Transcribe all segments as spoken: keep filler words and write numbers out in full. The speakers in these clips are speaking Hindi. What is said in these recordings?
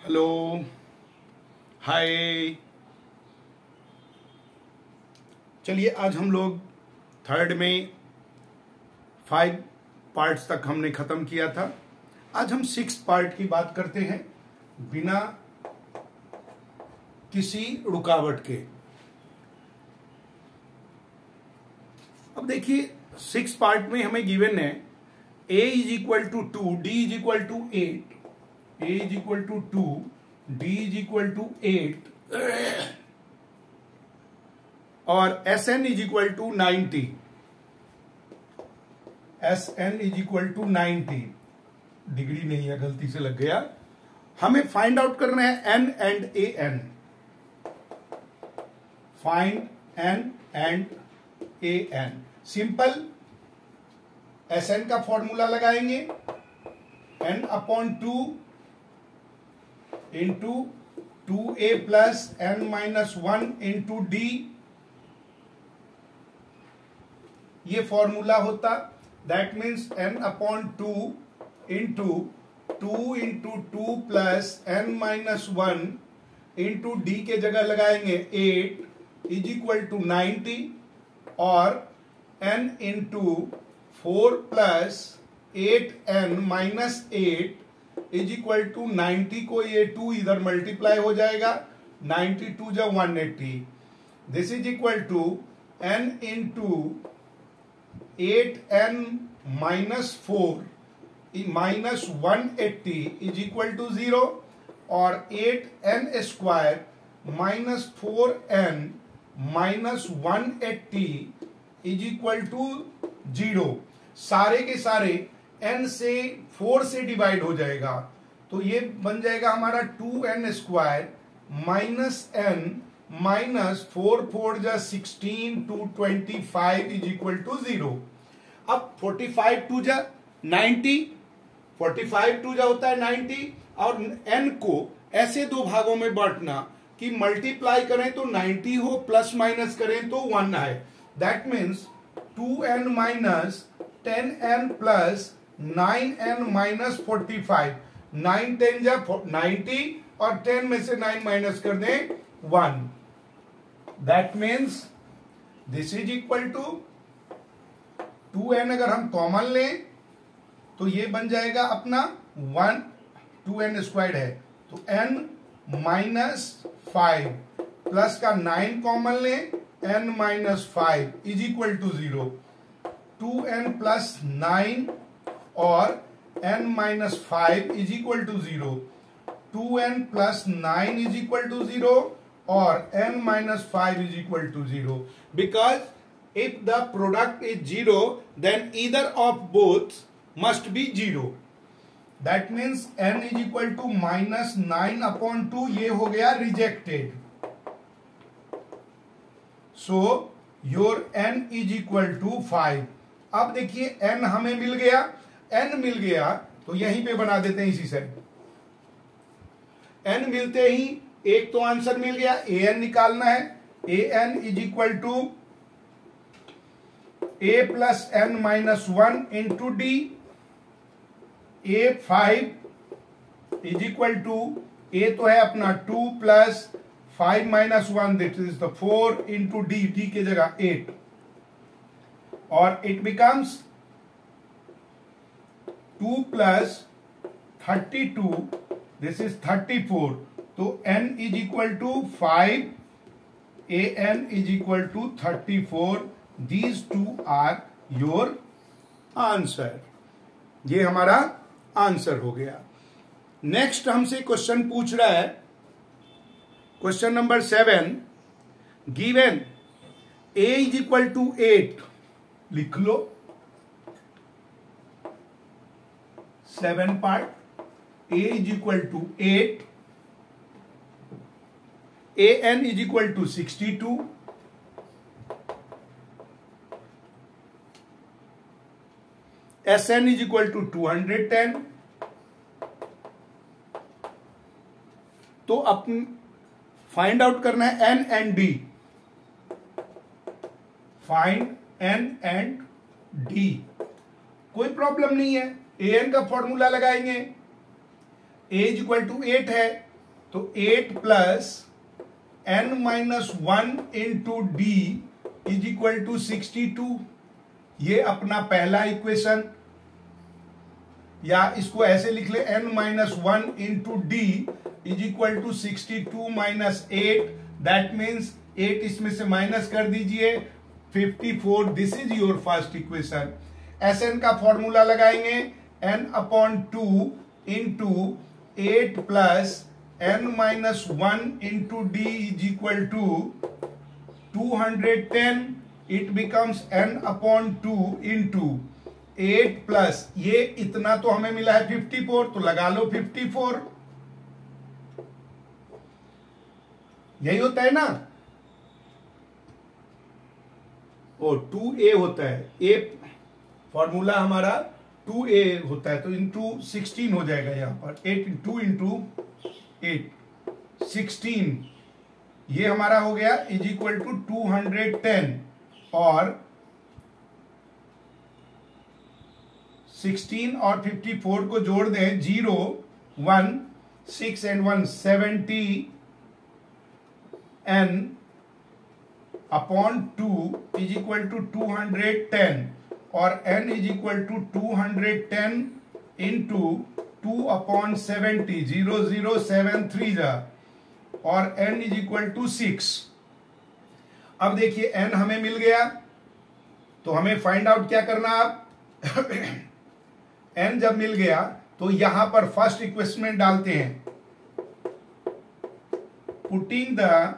हेलो, हाय। चलिए आज हम लोग थर्ड में फाइव पार्ट्स तक हमने खत्म किया था। आज हम सिक्स पार्ट की बात करते हैं बिना किसी रुकावट के। अब देखिए सिक्स पार्ट में हमें गिवन है a is equal to two, D is equal to eight, a is equal to two, d is equal to eight और Sn is equal to ninety. Sn is equal to ninety, degree नहीं है, गलती से लग गया। हमें फाइंड आउट करना है n and A N. Find n and A N. Simple Sn का फॉर्मूला लगाएंगे, n upon two into two ए plus N minus one into D, ये फॉर्मूला होता। That means n upon two into two into two plus N minus one into D के जगह लगाएंगे eight is equal to ninety और n into four plus eight N minus eight is equal to ninety को ये टू इधर मल्टीप्लाई हो जाएगा, नाइन्टी टू जा one eighty. This is equal to n into eight N minus four minus one eighty is equal to zero और eight N square minus four N minus one eighty is equal to zero. सारे के सारे n से फोर से डिवाइड हो जाएगा, तो ये बन जाएगा हमारा two N square minus N minus four four जा sixteen two twenty five is equal to zero. अब फोर्टी फाइव टू जा नाइन्टी, फोर्टी फाइव टू जा होता है नाइन्टी और n को ऐसे दो भागों में बांटना कि मल्टीप्लाई करें तो नाइन्टी हो, प्लस माइनस करें तो वन आए। That means two N minus ten N plus nine N minus forty five. Nine ten जा नाइन्टी और टेन में से नाइन माइनस कर दें one. That means this is equal to two N अगर हम कॉमन लें तो ये बन जाएगा अपना वन, टू एन स्क्वायर्ड है तो एन माइनस फाइव प्लस का नाइन कॉमन लें n minus five is equal to zero. Two n plus nine और n minus five is equal to zero. Two n plus nine is equal to zero और n minus five is equal to zero. Because if the product is zero then either of both must be zero. That means n is equal to minus nine upon to, ये हो गया rejected. So your n is equal to five. अब देखिए n हमें मिल गया, n मिल गया तो यहीं पे बना देते हैं इसी से। n मिलते ही एक तो आंसर मिल गया, an निकालना है। an is equal to a plus N minus one into d. A five is equal to a तो है अपना two plus five minus one, this is the four into d, d के जगह एट और it becomes two plus thirty two, this is thirty four. तो n is equal to five, a n is equal to thirty four. These two are your answer. ये हमारा आंसर हो गया। नेक्स्ट हमसे क्वेश्चन पूछ रहा है, question number seven. Given a is equal to eight, लिख लो seven part. a is equal to eight, a n is equal to sixty two, s n is equal to two hundred ten. तो अपन फाइंड आउट करना है n and d। Find n and d। कोई प्रॉब्लम नहीं है, ए एन का फॉर्मूला लगाएंगे। a is equal to eight है तो eight plus N minus one into d is equal to sixty two. ये अपना पहला इक्वेशन, या इसको ऐसे लिख ले, n minus one into d is equal to sixty two minus eight, that means eight इसमें से माइनस कर दीजिए, fifty four. This is your first equation. S n का फॉर्मूला लगाएंगे, n upon two into eight plus N minus one into d is equal to two hundred ten. It becomes n upon two into eight plus ये इतना तो हमें मिला है फिफ्टी फोर, तो लगा लो फिफ्टी फोर। यही होता है ना, ओ टू ए होता है, ए फॉर्मूला हमारा टू ए होता है, तो इंटू सिक्सटीन हो जाएगा यहां पर, eight two into eight sixteen, ये हमारा हो गया is equal to two hundred ten. और सिक्सटीन और फिफ्टी फोर को जोड़ दें, zero one six and one seventy n upon two is equal to two hundred ten, और n is equal to two hundred ten into two upon seventy, zero zero seven three जा, और n is equal to six. अब देखिए n हमें मिल गया, तो हमें फाइंड आउट क्या करना आप n जब मिल गया तो यहां पर फर्स्ट इक्वेशन में डालते हैं, putting the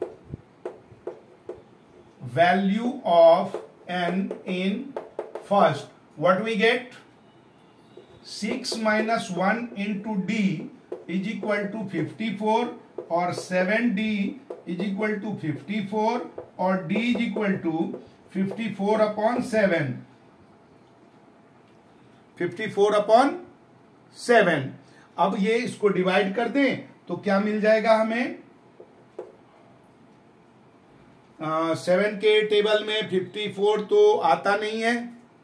value of n in first, what we get, six minus one into d is equal to fifty four, और seven d is equal to fifty four, और d is equal to fifty four upon seven, fifty four upon seven. अब ये इसको डिवाइड कर दें तो क्या मिल जाएगा हमें, सेवन के टेबल में फिफ्टी फोर तो आता नहीं है,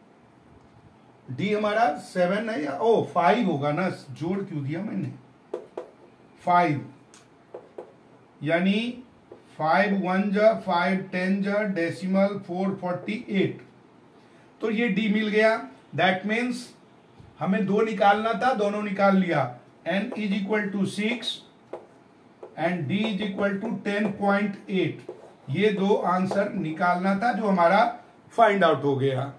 डी हमारा सेवन है, या ओ फाइव होगा ना, जोड़ क्यों दिया मैंने, फाइव, यानी फाइव वन जा फाइव टेन जा डेसिमल फोर फोर्टी एट, तो ये डी मिल गया। दैट मीन्स हमें दो निकालना था, दोनों निकाल लिया, n is equal to six and d is equal to ten point eight, ये दो आंसर निकालना था जो हमारा फाइंड आउट हो गया।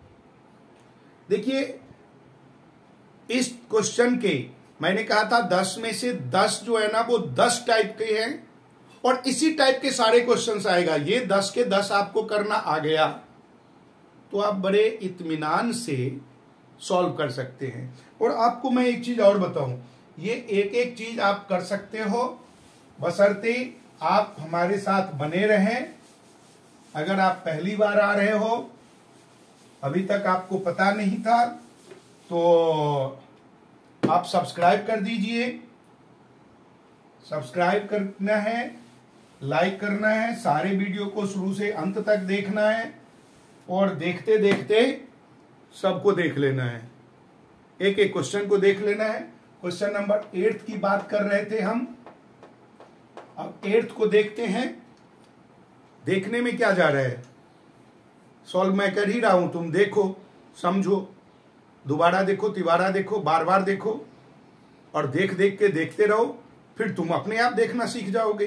देखिए इस क्वेश्चन के मैंने कहा था दस में से दस जो है ना वो दस टाइप के हैं, और इसी टाइप के सारे क्वेश्चंस आएगा, ये दस के दस आपको करना आ गया तो आप बड़े इत्मीनान से सॉल्व कर सकते हैं। और आपको मैं एक चीज और बताऊं, ये एक एक चीज आप कर सकते हो बशर्ते आप हमारे साथ बने रहें। अगर आप पहली बार आ रहे हो, अभी तक आपको पता नहीं था, तो आप सब्सक्राइब कर दीजिए, सब्सक्राइब करना है, लाइक करना है, सारे वीडियो को शुरू से अंत तक देखना है, और देखते देखते सबको देख लेना है, एक एक क्वेश्चन को देख लेना है। क्वेश्चन नंबर एट की बात कर रहे थे हम, अब एट्थ को देखते हैं। देखने में क्या जा रहा है, सॉल्व मैं कर ही रहा हूं, तुम देखो, समझो, दोबारा देखो, तिबारा देखो, बार बार देखो, और देख देख के देखते रहो, फिर तुम अपने आप देखना सीख जाओगे।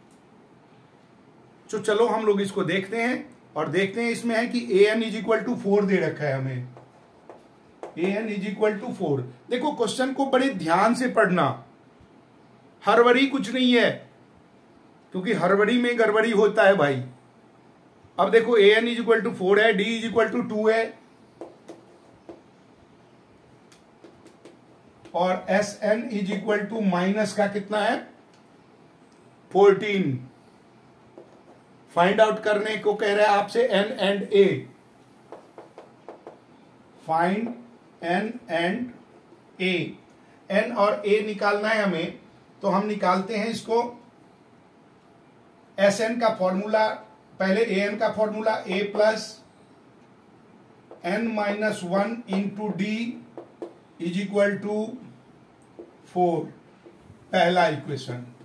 तो चलो हम लोग इसको देखते हैं, और देखते हैं इसमें है कि a n is equal to four दे रखा है हमें, a n is equal to four. देखो क्वेश्चन को बड़े ध्यान से पढ़ना, हड़बड़ी कुछ नहीं है, क्योंकि हड़बड़ी में गड़बड़ी होता है भाई। अब देखो a n is equal to four है, d is equal to two है, और s n is equal to minus का कितना है, फोर्टीन। फाइंड आउट करने को कह रहा है आपसे n and a, find n and A, n और ए निकालना है हमें, तो हम निकालते हैं इसको। एस एन का फॉर्मूला, पहले ए एन का formula, a plus N minus one into d is equal to four, पहला इक्वेशन।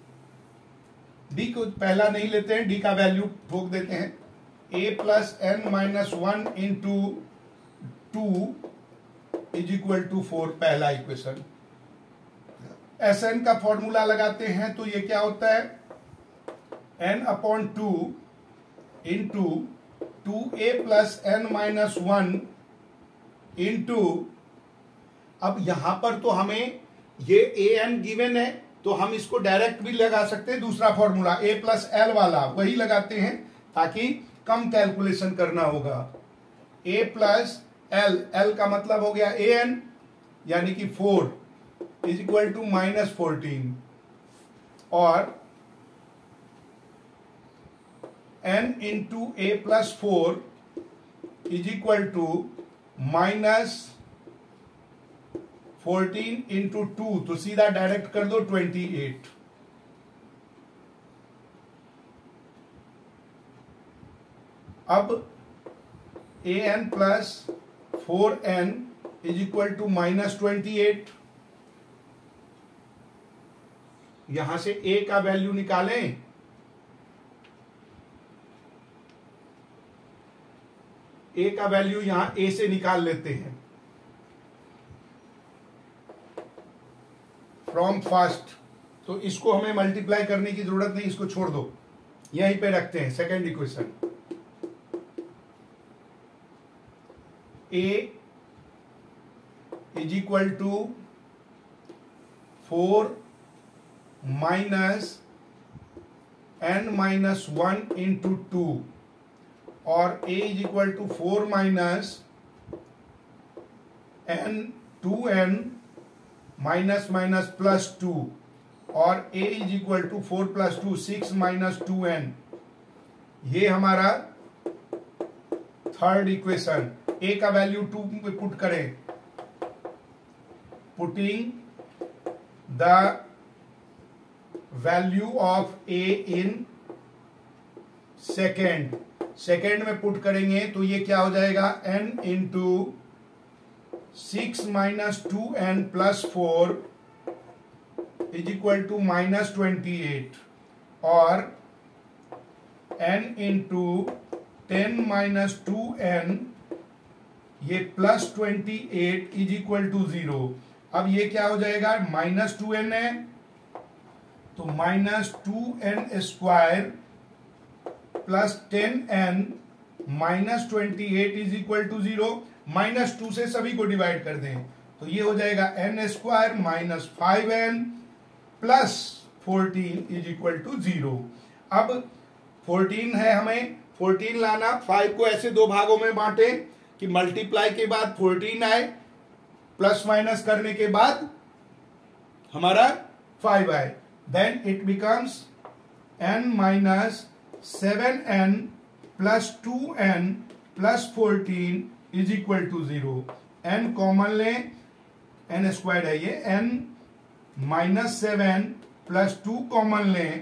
डी को पहला नहीं लेते हैं, डी का वैल्यू ठोक देते हैं, a plus N minus one into two is equal to four, पहला इक्वेशन। एस एन का फॉर्मूला लगाते हैं तो ये क्या होता है, n upon two into two ए plus N minus one into, अब यहां पर तो हमें ये ए एन गिवन है तो हम इसको डायरेक्ट भी लगा सकते हैं, दूसरा फॉर्मूला ए प्लस एल वाला वही लगाते हैं ताकि कम कैलकुलेशन करना होगा। ए प्लस एल, एल का मतलब हो गया ए एन यानी कि four is equal to minus fourteen, और n into a plus four is equal to minus fourteen into two, तो सीधा डायरेक्ट कर दो ट्वेंटी एट। अब a n plus four n is equal to minus twenty eight, यहां से ए का वैल्यू निकालें, ए का वैल्यू यहां ए से निकाल लेते हैं फ्रॉम फर्स्ट, तो इसको हमें मल्टीप्लाई करने की जरूरत नहीं, इसको छोड़ दो, यहीं पे रखते हैं second equation. A is equal to four minus N minus one into two, और a is equal to four minus n two N minus minus plus two, और a is equal to four plus two six minus two n, ये हमारा थर्ड इक्वेशन। a का वैल्यू टू पे पुट करें, putting the value of a in second, second में पुट करेंगे तो ये क्या हो जाएगा, n into six minus two n plus four is equal to minus twenty eight, और n into ten minus two n ये plus twenty eight is equal to zero. अब ये क्या हो जाएगा, माइनस टू एन है तो minus two N square plus ten n minus twenty eight is equal to zero. Minus two से सभी को डिवाइड कर दें तो ये हो जाएगा n square minus five n plus fourteen is equal to zero. अब फोर्टीन है, हमें फोर्टीन लाना, फाइव को ऐसे दो भागों में बांटे कि मल्टीप्लाई के बाद फोर्टीन आए, प्लस माइनस करने के बाद हमारा फाइव आए, then it becomes n minus seven n plus two n plus fourteen is equal to zero. N common लें, एन स्क्वायर है ये, n minus seven plus two common लें,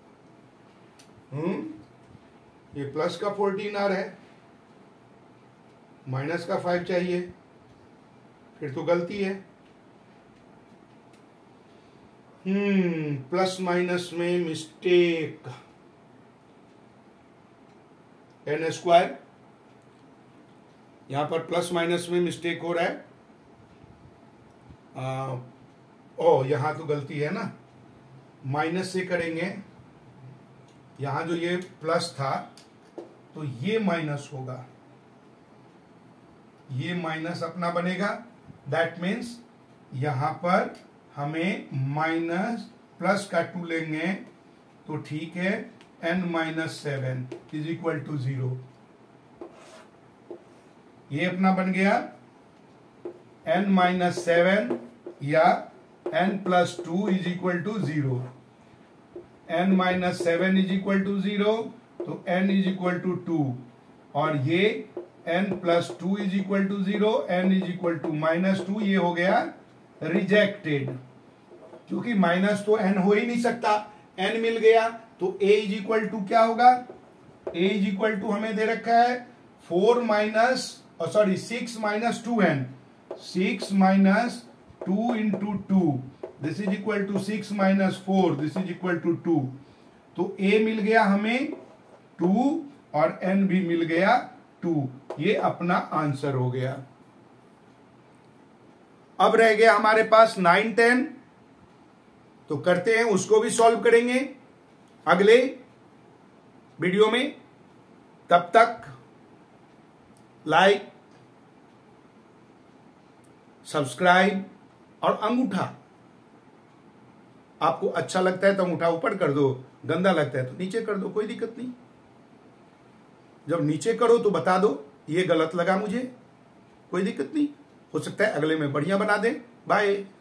हम्म ये प्लस का फोर्टीन आ रहा है, माइनस का फाइव चाहिए, फिर तो गलती है। हम्म प्लस माइनस में मिस्टेक, एन स्क्वायर, यहां पर प्लस माइनस में मिस्टेक हो रहा है। आ, ओ यहां तो गलती है ना, माइनस से करेंगे, यहां जो ये प्लस था तो ये माइनस होगा, ये माइनस अपना बनेगा, दैट मीन्स यहां पर हमें माइनस प्लस का टू लेंगे तो ठीक है, n minus seven is equal to zero, ये अपना बन गया एन माइनस सेवन या n plus two is equal to zero. N minus seven is equal to zero तो n is equal to two, और ये n plus two is equal to zero, n is equal to minus two, ये हो गया रिजेक्टेड, क्योंकि माइनस तो एन हो ही नहीं सकता, एन मिल गया तो ए इज इक्वल टू क्या होगा, ए इज इक्वल टू हमें दे रखा है four minus sorry six minus two n, six minus two into two, this is equal to six minus four, this is equal to two, तो ए मिल गया हमें टू और एन भी मिल गया टू। ये अपना आंसर हो गया। अब रह गया हमारे पास नाइन टेन, तो करते हैं, उसको भी सॉल्व करेंगे अगले वीडियो में। तब तक लाइक, सब्सक्राइब और अंगूठा, आपको अच्छा लगता है तो अंगूठा ऊपर कर दो, गंदा लगता है तो नीचे कर दो, कोई दिक्कत नहीं। जब नीचे करो तो बता दो ये गलत लगा मुझे, कोई दिक्कत नहीं, हो सकता है अगले में बढ़िया बना दें। बाय।